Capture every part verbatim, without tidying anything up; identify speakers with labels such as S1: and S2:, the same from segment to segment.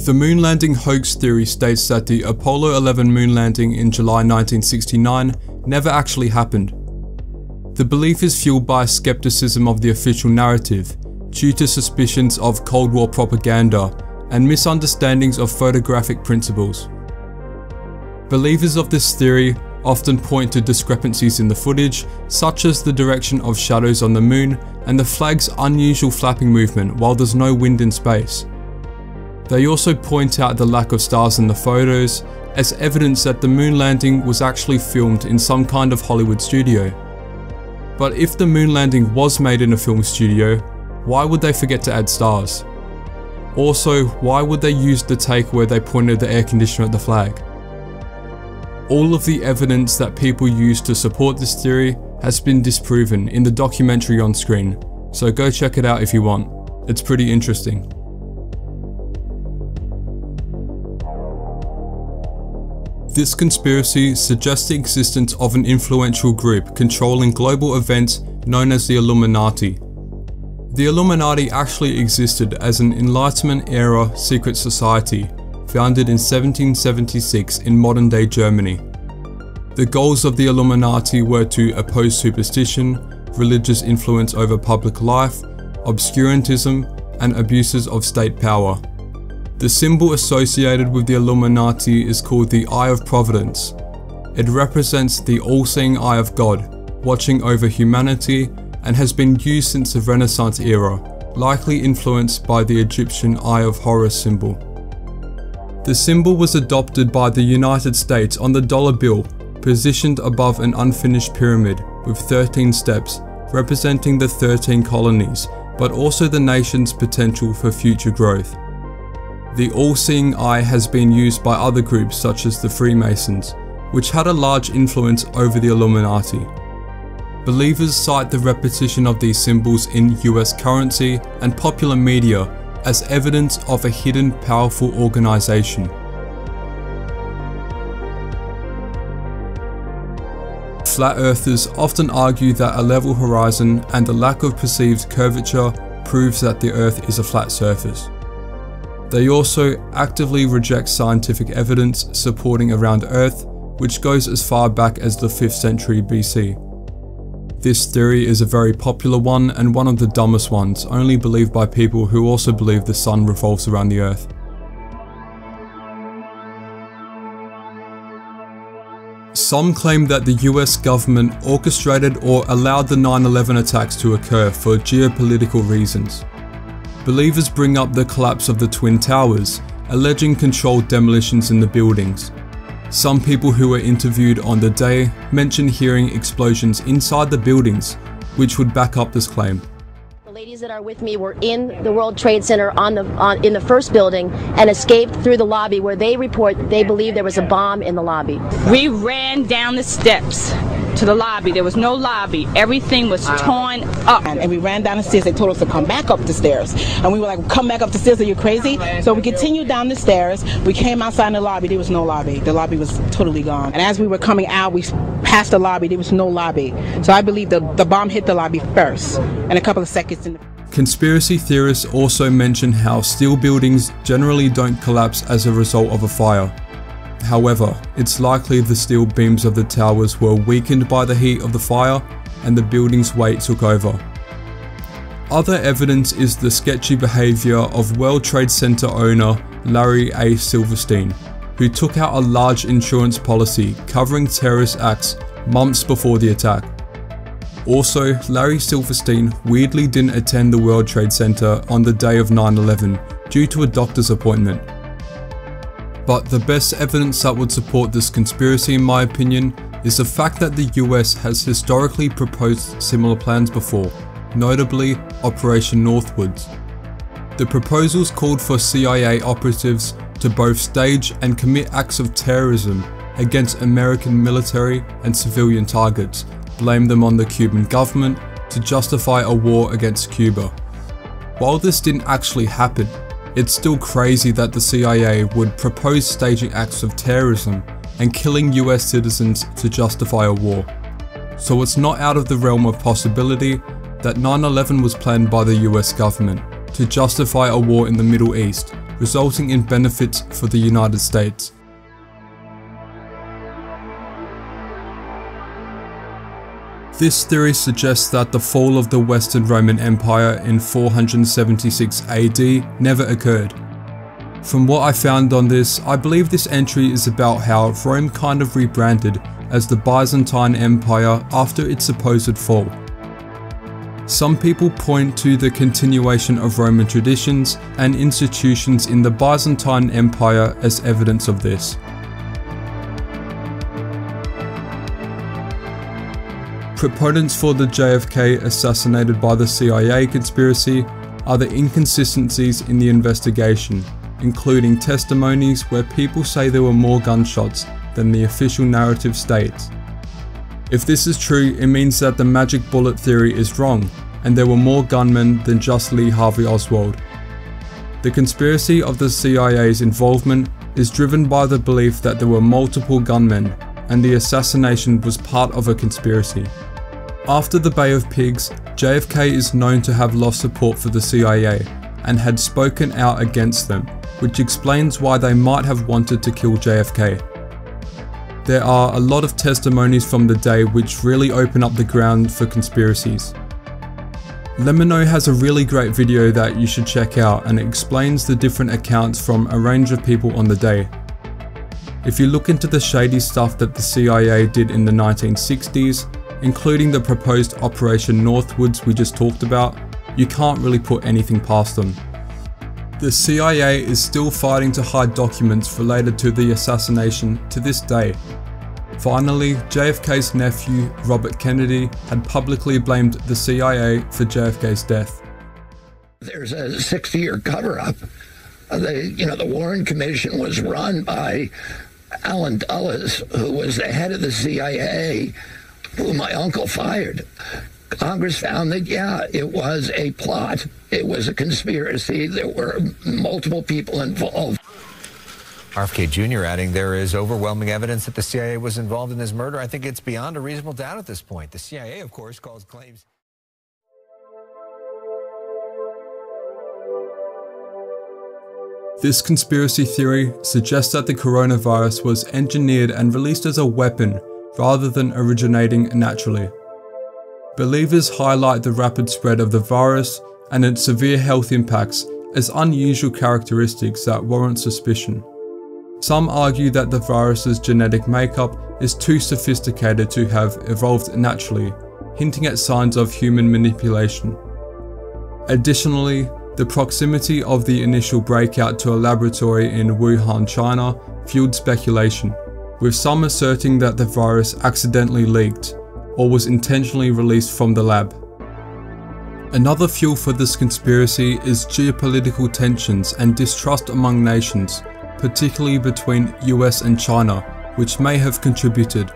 S1: The moon landing hoax theory states that the Apollo eleven moon landing in July nineteen sixty-nine never actually happened. The belief is fueled by skepticism of the official narrative, due to suspicions of Cold War propaganda and misunderstandings of photographic principles. Believers of this theory often point to discrepancies in the footage, such as the direction of shadows on the moon and the flag's unusual flapping movement while there's no wind in space. They also point out the lack of stars in the photos as evidence that the moon landing was actually filmed in some kind of Hollywood studio. But if the moon landing was made in a film studio, why would they forget to add stars? Also, why would they use the take where they pointed the air conditioner at the flag? All of the evidence that people use to support this theory has been disproven in the documentary on screen, so go check it out if you want. It's pretty interesting. This conspiracy suggests the existence of an influential group controlling global events known as the Illuminati. The Illuminati actually existed as an Enlightenment-era secret society founded in seventeen seventy-six in modern-day Germany. The goals of the Illuminati were to oppose superstition, religious influence over public life, obscurantism, and abuses of state power. The symbol associated with the Illuminati is called the Eye of Providence. It represents the all-seeing eye of God, watching over humanity, and has been used since the Renaissance era, likely influenced by the Egyptian Eye of Horus symbol. The symbol was adopted by the United States on the dollar bill, positioned above an unfinished pyramid with thirteen steps, representing the thirteen colonies, but also the nation's potential for future growth. The all-seeing eye has been used by other groups such as the Freemasons, which had a large influence over the Illuminati. Believers cite the repetition of these symbols in U S currency and popular media as evidence of a hidden, powerful organization. Flat earthers often argue that a level horizon and the lack of perceived curvature proves that the Earth is a flat surface. They also actively reject scientific evidence supporting a round Earth, which goes as far back as the fifth century B C. This theory is a very popular one and one of the dumbest ones, only believed by people who also believe the sun revolves around the Earth. Some claim that the U S government orchestrated or allowed the nine eleven attacks to occur for geopolitical reasons. Believers bring up the collapse of the Twin Towers, alleging controlled demolitions in the buildings. Some people who were interviewed on the day mention hearing explosions inside the buildings, which would back up this claim.
S2: The ladies that are with me were in the World Trade Center on the on, in the first building and escaped through the lobby, where they report they believe there was a bomb in the lobby.
S3: We ran down the steps to the lobby. There was no lobby. Everything was torn up.
S4: And, and we ran down the stairs. They told us to come back up the stairs. And we were like, come back up the stairs, are you crazy? So we continued down the stairs. We came outside in the lobby. There was no lobby. The lobby was totally gone. And as we were coming out, we passed the lobby. There was no lobby. So I believe the, the bomb hit the lobby first. And a couple of seconds in the...
S1: Conspiracy theorists also mention how steel buildings generally don't collapse as a result of a fire. However, it's likely the steel beams of the towers were weakened by the heat of the fire and the building's weight took over. Other evidence is the sketchy behaviour of World Trade Center owner Larry A. Silverstein, who took out a large insurance policy covering terrorist acts months before the attack. Also, Larry Silverstein weirdly didn't attend the World Trade Center on the day of nine eleven due to a doctor's appointment. But the best evidence that would support this conspiracy, in my opinion, is the fact that the U S has historically proposed similar plans before, notably Operation Northwoods. The proposals called for C I A operatives to both stage and commit acts of terrorism against American military and civilian targets, blame them on the Cuban government to justify a war against Cuba. While this didn't actually happen, it's still crazy that the C I A would propose staging acts of terrorism and killing U S citizens to justify a war. So it's not out of the realm of possibility that nine eleven was planned by the U S government to justify a war in the Middle East, resulting in benefits for the United States. This theory suggests that the fall of the Western Roman Empire in four hundred seventy-six A D never occurred. From what I found on this, I believe this entry is about how Rome kind of rebranded as the Byzantine Empire after its supposed fall. Some people point to the continuation of Roman traditions and institutions in the Byzantine Empire as evidence of this. Proponents for the J F K assassinated by the C I A conspiracy are the inconsistencies in the investigation, including testimonies where people say there were more gunshots than the official narrative states. If this is true, it means that the magic bullet theory is wrong, and there were more gunmen than just Lee Harvey Oswald. The conspiracy of the C I A's involvement is driven by the belief that there were multiple gunmen, and the assassination was part of a conspiracy. After the Bay of Pigs, J F K is known to have lost support for the C I A, and had spoken out against them, which explains why they might have wanted to kill J F K. There are a lot of testimonies from the day which really open up the ground for conspiracies. Lemino has a really great video that you should check out, and it explains the different accounts from a range of people on the day. If you look into the shady stuff that the C I A did in the nineteen sixties, including the proposed Operation Northwoods we just talked about, you can't really put anything past them. The C I A is still fighting to hide documents related to the assassination to this day. Finally, J F K's nephew, Robert Kennedy, had publicly blamed the C I A for J F K's death.
S5: There's a sixty-year cover-up. The, you know, the Warren Commission was run by Alan Dulles, who was the head of the C I A, who my uncle fired. Congress found that, yeah, it was a plot. It was a conspiracy. There were multiple people involved.
S6: R F K Junior adding there is overwhelming evidence that the C I A was involved in this murder. I think it's beyond a reasonable doubt at this point. The C I A, of course, calls claims.
S1: This conspiracy theory suggests that the coronavirus was engineered and released as a weapon rather than originating naturally. Believers highlight the rapid spread of the virus and its severe health impacts as unusual characteristics that warrant suspicion. Some argue that the virus's genetic makeup is too sophisticated to have evolved naturally, hinting at signs of human manipulation. Additionally, the proximity of the initial breakout to a laboratory in Wuhan, China, fueled speculation, with some asserting that the virus accidentally leaked or was intentionally released from the lab. Another fuel for this conspiracy is geopolitical tensions and distrust among nations, particularly between U S and China, which may have contributed.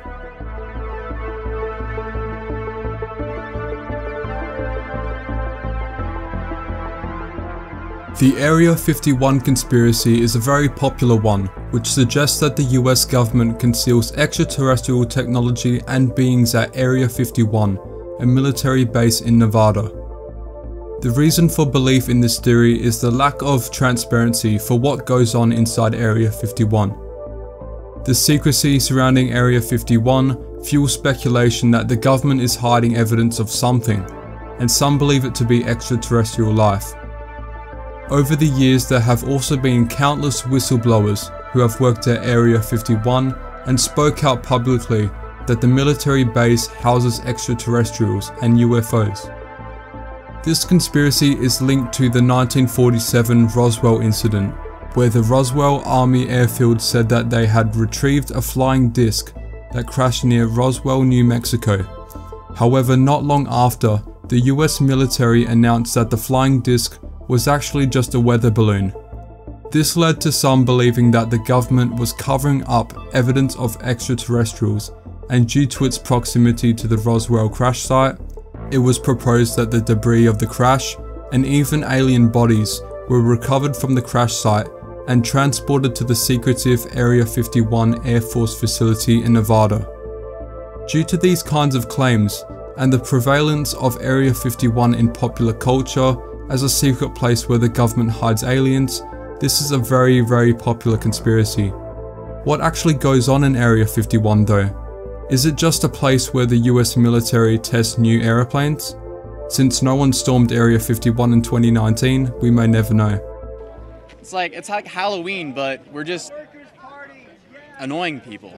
S1: The Area fifty-one conspiracy is a very popular one, which suggests that the U S government conceals extraterrestrial technology and beings at Area fifty-one, a military base in Nevada. The reason for belief in this theory is the lack of transparency for what goes on inside Area fifty-one. The secrecy surrounding Area fifty-one fuels speculation that the government is hiding evidence of something, and some believe it to be extraterrestrial life. Over the years, there have also been countless whistleblowers who have worked at Area fifty-one and spoke out publicly that the military base houses extraterrestrials and U F Os. This conspiracy is linked to the nineteen forty-seven Roswell incident, where the Roswell Army Airfield said that they had retrieved a flying disc that crashed near Roswell, New Mexico. However, not long after, the U S military announced that the flying disc was actually just a weather balloon. This led to some believing that the government was covering up evidence of extraterrestrials, and due to its proximity to the Roswell crash site, it was proposed that the debris of the crash and even alien bodies were recovered from the crash site and transported to the secretive Area fifty-one Air Force facility in Nevada. Due to these kinds of claims, and the prevalence of Area fifty-one in popular culture as a secret place where the government hides aliens, This is a very, very popular conspiracy. What actually goes on in Area fifty-one though? Is it just a place where the U S military tests new aeroplanes? Since no one stormed Area fifty-one in twenty nineteen, we may never know.
S7: It's like, it's like Halloween, but we're just annoying people.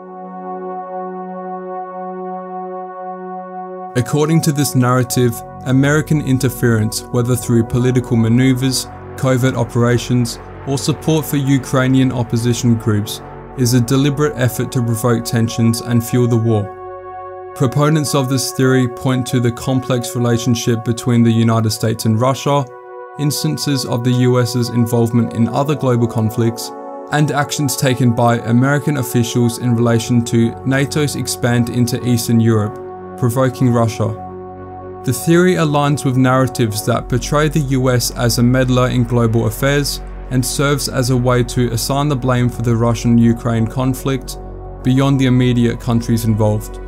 S1: According to this narrative, American interference, whether through political maneuvers, covert operations, or support for Ukrainian opposition groups, is a deliberate effort to provoke tensions and fuel the war. Proponents of this theory point to the complex relationship between the United States and Russia, instances of the US's involvement in other global conflicts, and actions taken by American officials in relation to NATO's expand into Eastern Europe, provoking Russia. The theory aligns with narratives that portray the U S as a meddler in global affairs and serves as a way to assign the blame for the Russian-Ukraine conflict beyond the immediate countries involved.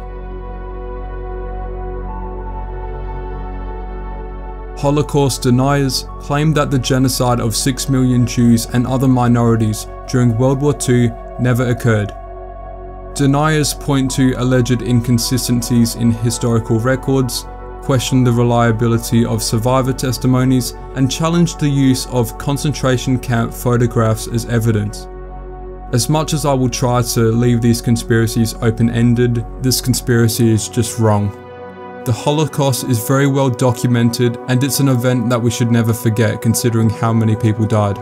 S1: Holocaust deniers claim that the genocide of six million Jews and other minorities during World War Two never occurred. Deniers point to alleged inconsistencies in historical records, question the reliability of survivor testimonies, and challenge the use of concentration camp photographs as evidence. As much as I will try to leave these conspiracies open-ended, this conspiracy is just wrong. The Holocaust is very well documented, and it's an event that we should never forget considering how many people died.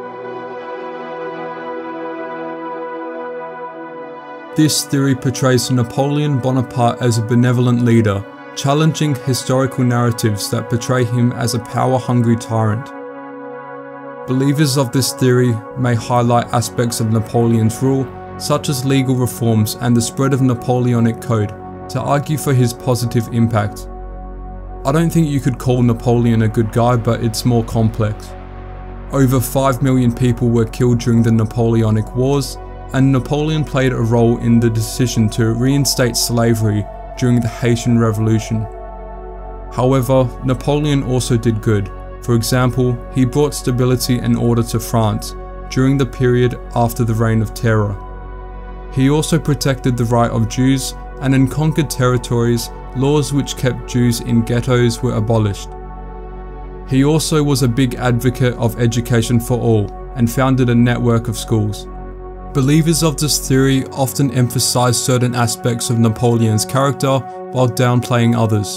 S1: This theory portrays Napoleon Bonaparte as a benevolent leader, challenging historical narratives that portray him as a power-hungry tyrant. Believers of this theory may highlight aspects of Napoleon's rule, such as legal reforms and the spread of Napoleonic Code, to argue for his positive impact. I don't think you could call Napoleon a good guy, but it's more complex. Over five million people were killed during the Napoleonic Wars, and Napoleon played a role in the decision to reinstate slavery during the Haitian Revolution. However, Napoleon also did good. For example, he brought stability and order to France during the period after the Reign of Terror. He also protected the right of Jews, and in conquered territories, laws which kept Jews in ghettos were abolished. He also was a big advocate of education for all and founded a network of schools. Believers of this theory often emphasize certain aspects of Napoleon's character while downplaying others.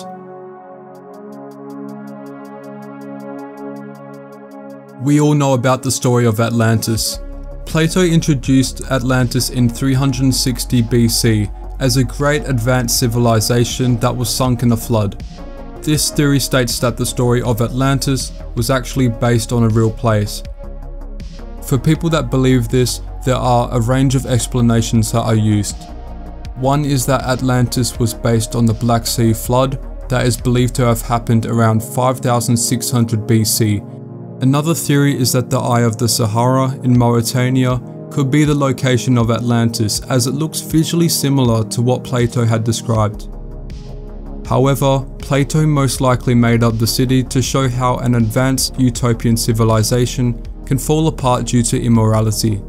S1: We all know about the story of Atlantis. Plato introduced Atlantis in three hundred sixty B C as a great advanced civilization that was sunk in a flood. This theory states that the story of Atlantis was actually based on a real place. For people that believe this, there are a range of explanations that are used. One is that Atlantis was based on the Black Sea flood that is believed to have happened around five thousand six hundred B C. Another theory is that the Eye of the Sahara in Mauritania could be the location of Atlantis, as it looks visually similar to what Plato had described. However, Plato most likely made up the city to show how an advanced utopian civilization can fall apart due to immorality.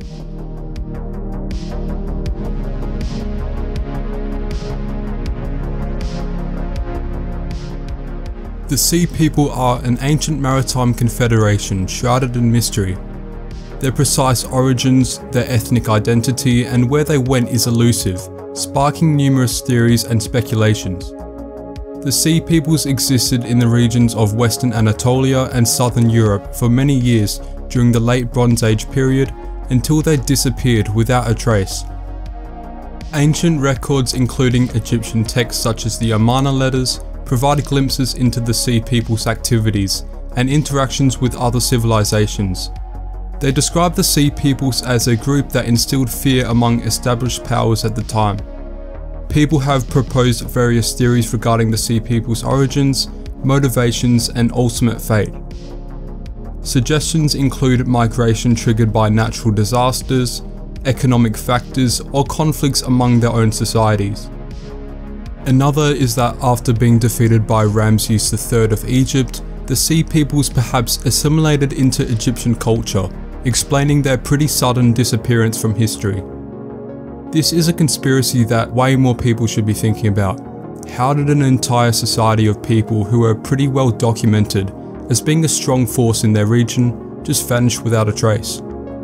S1: The Sea People are an ancient maritime confederation shrouded in mystery. Their precise origins, their ethnic identity, and where they went is elusive, sparking numerous theories and speculations. The Sea Peoples existed in the regions of Western Anatolia and Southern Europe for many years during the Late Bronze Age period until they disappeared without a trace. Ancient records including Egyptian texts such as the Amarna letters provide glimpses into the Sea People's activities and interactions with other civilizations. They describe the Sea Peoples as a group that instilled fear among established powers at the time. People have proposed various theories regarding the Sea People's origins, motivations, and ultimate fate. Suggestions include migration triggered by natural disasters, economic factors, or conflicts among their own societies. Another is that after being defeated by Ramses the third of Egypt, the Sea Peoples perhaps assimilated into Egyptian culture, explaining their pretty sudden disappearance from history. This is a conspiracy that way more people should be thinking about. How did an entire society of people who are pretty well documented as being a strong force in their region just vanish without a trace?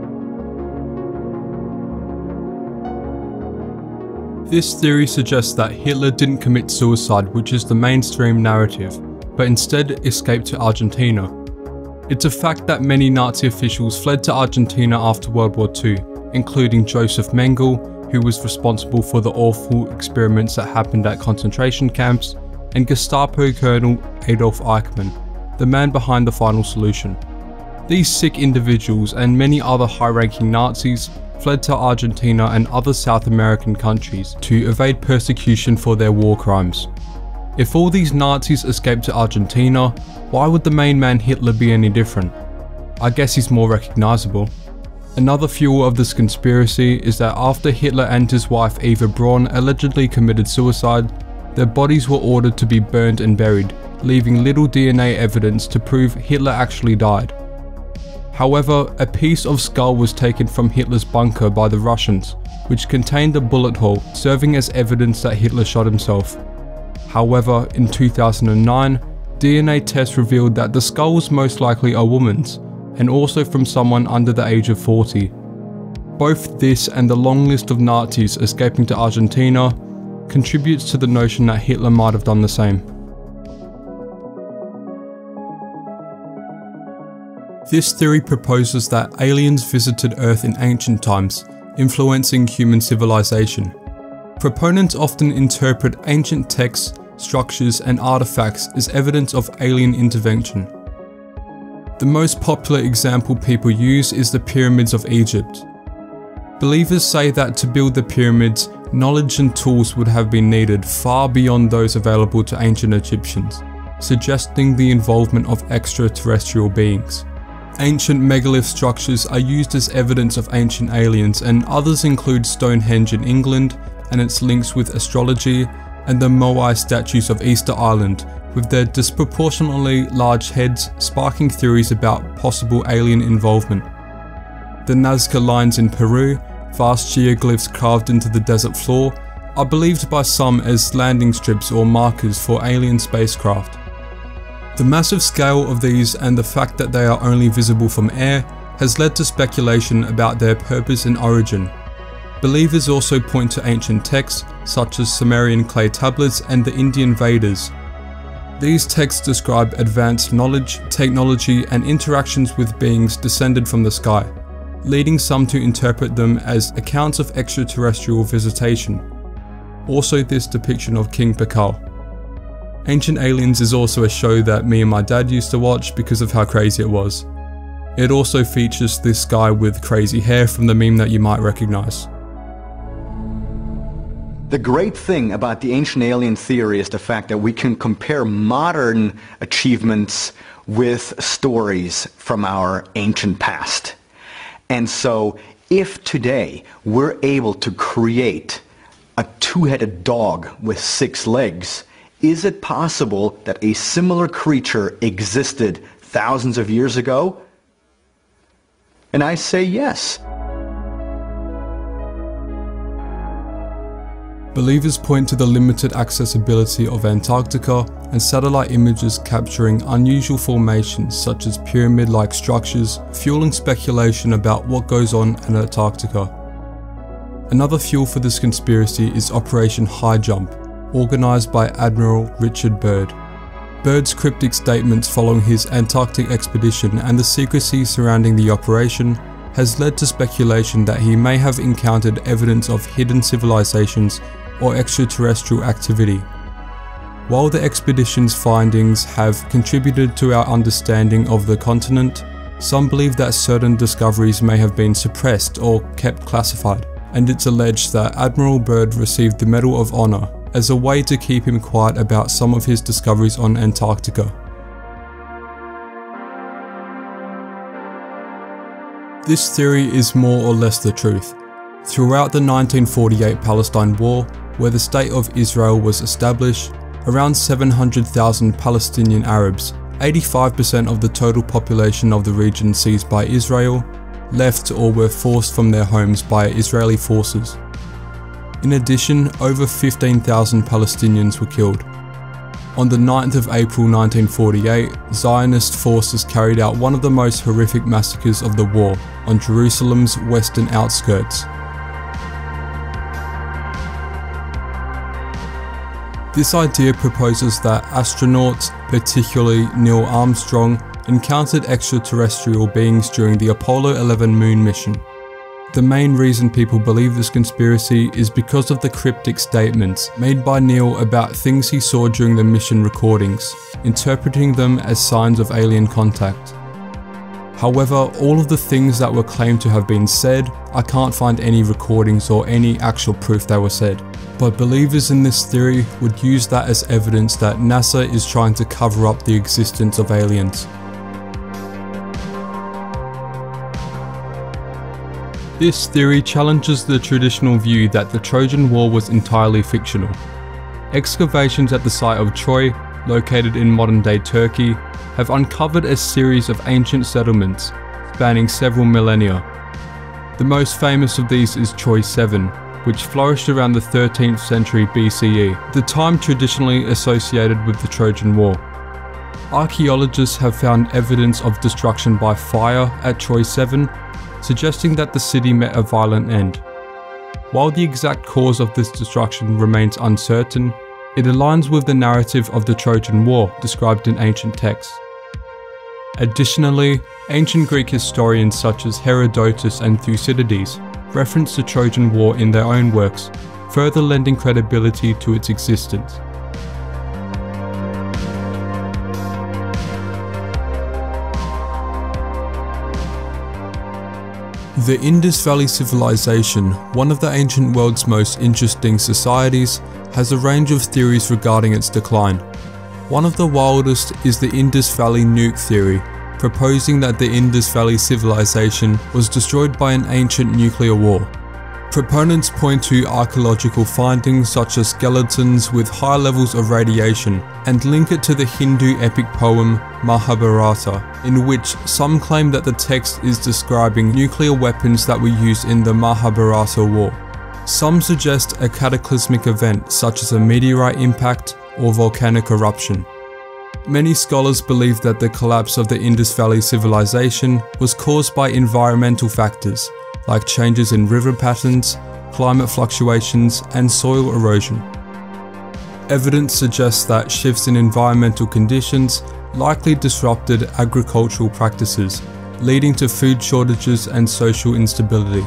S1: This theory suggests that Hitler didn't commit suicide, which is the mainstream narrative, but instead escaped to Argentina. It's a fact that many Nazi officials fled to Argentina after World War Two, including Joseph Mengele, who was responsible for the awful experiments that happened at concentration camps, and Gestapo Colonel Adolf Eichmann, the man behind the final solution. These sick individuals and many other high-ranking Nazis fled to Argentina and other South American countries to evade persecution for their war crimes. If all these Nazis escaped to Argentina, why would the main man Hitler be any different? I guess he's more recognizable. Another fuel of this conspiracy is that after Hitler and his wife Eva Braun allegedly committed suicide, their bodies were ordered to be burned and buried, leaving little D N A evidence to prove Hitler actually died. However, a piece of skull was taken from Hitler's bunker by the Russians, which contained a bullet hole, serving as evidence that Hitler shot himself. However, in two thousand nine, D N A tests revealed that the skull was most likely a woman's, and also from someone under the age of forty. Both this and the long list of Nazis escaping to Argentina contributes to the notion that Hitler might have done the same. This theory proposes that aliens visited Earth in ancient times, influencing human civilization. Proponents often interpret ancient texts, structures, and artifacts as evidence of alien intervention. The most popular example people use is the pyramids of Egypt. Believers say that to build the pyramids, knowledge and tools would have been needed far beyond those available to ancient Egyptians, suggesting the involvement of extraterrestrial beings. Ancient megalith structures are used as evidence of ancient aliens, and others include Stonehenge in England and its links with astrology, and the Moai statues of Easter Island, with their disproportionately large heads sparking theories about possible alien involvement. The Nazca lines in Peru, vast geoglyphs carved into the desert floor, are believed by some as landing strips or markers for alien spacecraft. The massive scale of these and the fact that they are only visible from air has led to speculation about their purpose and origin. Believers also point to ancient texts such as Sumerian clay tablets and the Indian Vedas. These texts describe advanced knowledge, technology, and interactions with beings descended from the sky, leading some to interpret them as accounts of extraterrestrial visitation. Also this depiction of King Pakal. Ancient Aliens is also a show that me and my dad used to watch because of how crazy it was. It also features this guy with crazy hair from the meme that you might recognize.
S8: The great thing about the ancient alien theory is the fact that we can compare modern achievements with stories from our ancient past. And so if today we're able to create a two-headed dog with six legs, is it possible that a similar creature existed thousands of years ago? And I say yes.
S1: Believers point to the limited accessibility of Antarctica and satellite images capturing unusual formations such as pyramid-like structures, fueling speculation about what goes on in Antarctica. Another fuel for this conspiracy is Operation High Jump, organised by Admiral Richard Byrd. Byrd's cryptic statements following his Antarctic expedition and the secrecy surrounding the operation has led to speculation that he may have encountered evidence of hidden civilizations or extraterrestrial activity. While the expedition's findings have contributed to our understanding of the continent, some believe that certain discoveries may have been suppressed or kept classified, and it's alleged that Admiral Byrd received the Medal of Honor as a way to keep him quiet about some of his discoveries on Antarctica. This theory is more or less the truth. Throughout the nineteen forty-eight Palestine War, where the State of Israel was established, around seven hundred thousand Palestinian Arabs, eighty-five percent of the total population of the region seized by Israel, left or were forced from their homes by Israeli forces. In addition, over fifteen thousand Palestinians were killed. On the ninth of April nineteen forty-eight, Zionist forces carried out one of the most horrific massacres of the war on Jerusalem's western outskirts. This idea proposes that astronauts, particularly Neil Armstrong, encountered extraterrestrial beings during the Apollo eleven moon mission. The main reason people believe this conspiracy is because of the cryptic statements made by Neil about things he saw during the mission recordings, interpreting them as signs of alien contact. However, all of the things that were claimed to have been said, I can't find any recordings or any actual proof they were said. But believers in this theory would use that as evidence that NASA is trying to cover up the existence of aliens. This theory challenges the traditional view that the Trojan War was entirely fictional. Excavations at the site of Troy, located in modern-day Turkey, have uncovered a series of ancient settlements spanning several millennia. The most famous of these is Troy seven, which flourished around the thirteenth century B C E, the time traditionally associated with the Trojan War. Archaeologists have found evidence of destruction by fire at Troy seven, suggesting that the city met a violent end. While the exact cause of this destruction remains uncertain, it aligns with the narrative of the Trojan War described in ancient texts. Additionally, ancient Greek historians such as Herodotus and Thucydides reference the Trojan War in their own works, further lending credibility to its existence. The Indus Valley Civilization, one of the ancient world's most interesting societies, has a range of theories regarding its decline. One of the wildest is the Indus Valley nuke theory, proposing that the Indus Valley Civilization was destroyed by an ancient nuclear war. Proponents point to archaeological findings such as skeletons with high levels of radiation and link it to the Hindu epic poem Mahabharata, in which some claim that the text is describing nuclear weapons that were used in the Mahabharata war. Some suggest a cataclysmic event such as a meteorite impact or volcanic eruption. Many scholars believe that the collapse of the Indus Valley Civilization was caused by environmental factors like changes in river patterns, climate fluctuations, and soil erosion. Evidence suggests that shifts in environmental conditions likely disrupted agricultural practices, leading to food shortages and social instability.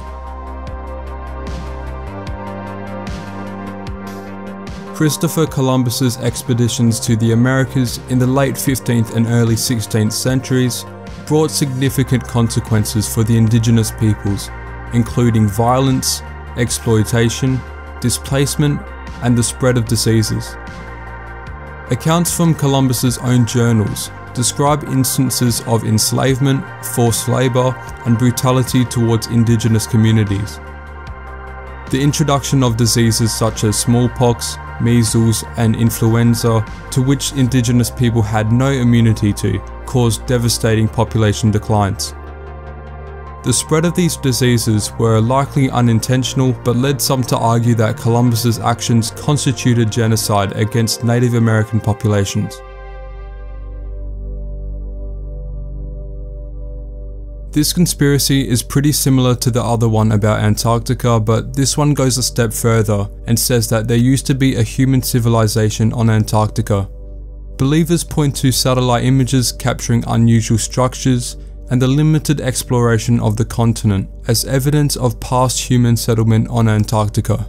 S1: Christopher Columbus's expeditions to the Americas in the late fifteenth and early sixteenth centuries brought significant consequences for the indigenous peoples, including violence, exploitation, displacement, and the spread of diseases. Accounts from Columbus's own journals describe instances of enslavement, forced labor, and brutality towards indigenous communities. The introduction of diseases such as smallpox, measles, and influenza, to which indigenous people had no immunity to, caused devastating population declines. The spread of these diseases were likely unintentional, but led some to argue that Columbus's actions constituted genocide against Native American populations. This conspiracy is pretty similar to the other one about Antarctica, but this one goes a step further and says that there used to be a human civilization on Antarctica. Believers point to satellite images capturing unusual structures and the limited exploration of the continent as evidence of past human settlement on Antarctica.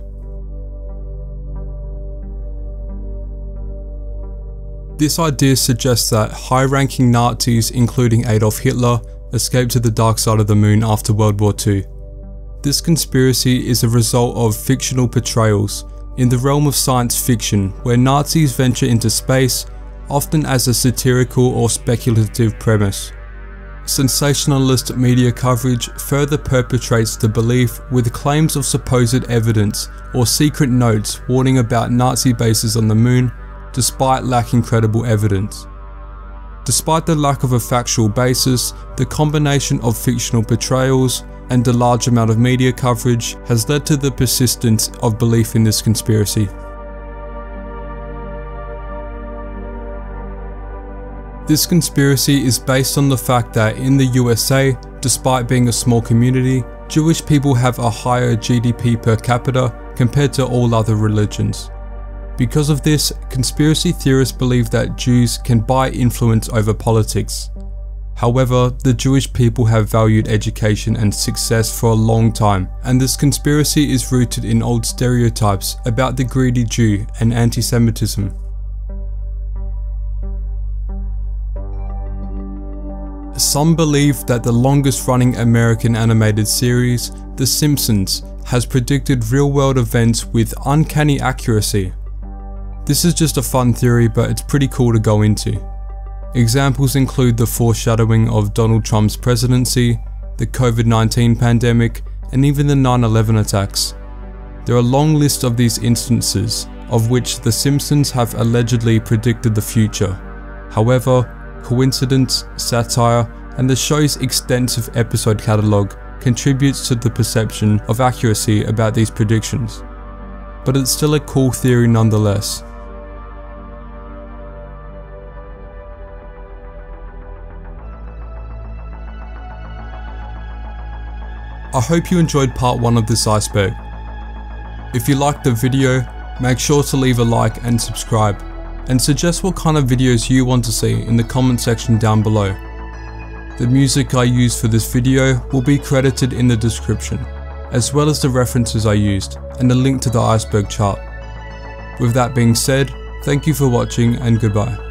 S1: This idea suggests that high-ranking Nazis, including Adolf Hitler, escaped to the dark side of the moon after World War Two. This conspiracy is a result of fictional portrayals in the realm of science fiction, where Nazis venture into space, often as a satirical or speculative premise. Sensationalist media coverage further perpetrates the belief with claims of supposed evidence or secret notes warning about Nazi bases on the moon, despite lacking credible evidence. Despite the lack of a factual basis, the combination of fictional portrayals and the large amount of media coverage has led to the persistence of belief in this conspiracy. This conspiracy is based on the fact that in the U S A, despite being a small community, Jewish people have a higher G D P per capita compared to all other religions. Because of this, conspiracy theorists believe that Jews can buy influence over politics. However, the Jewish people have valued education and success for a long time, and this conspiracy is rooted in old stereotypes about the greedy Jew and anti-Semitism. Some believe that the longest running American animated series, The Simpsons, has predicted real-world events with uncanny accuracy. This is just a fun theory, but it's pretty cool to go into. Examples include the foreshadowing of Donald Trump's presidency, the COVID nineteen pandemic, and even the nine eleven attacks. There are a long list of these instances, of which The Simpsons have allegedly predicted the future. However, coincidence, satire, and the show's extensive episode catalogue contributes to the perception of accuracy about these predictions. But it's still a cool theory nonetheless. I hope you enjoyed part one of this iceberg. If you liked the video, make sure to leave a like and subscribe, and suggest what kind of videos you want to see in the comment section down below. The music I used for this video will be credited in the description, as well as the references I used and a link to the iceberg chart. With that being said, thank you for watching and goodbye.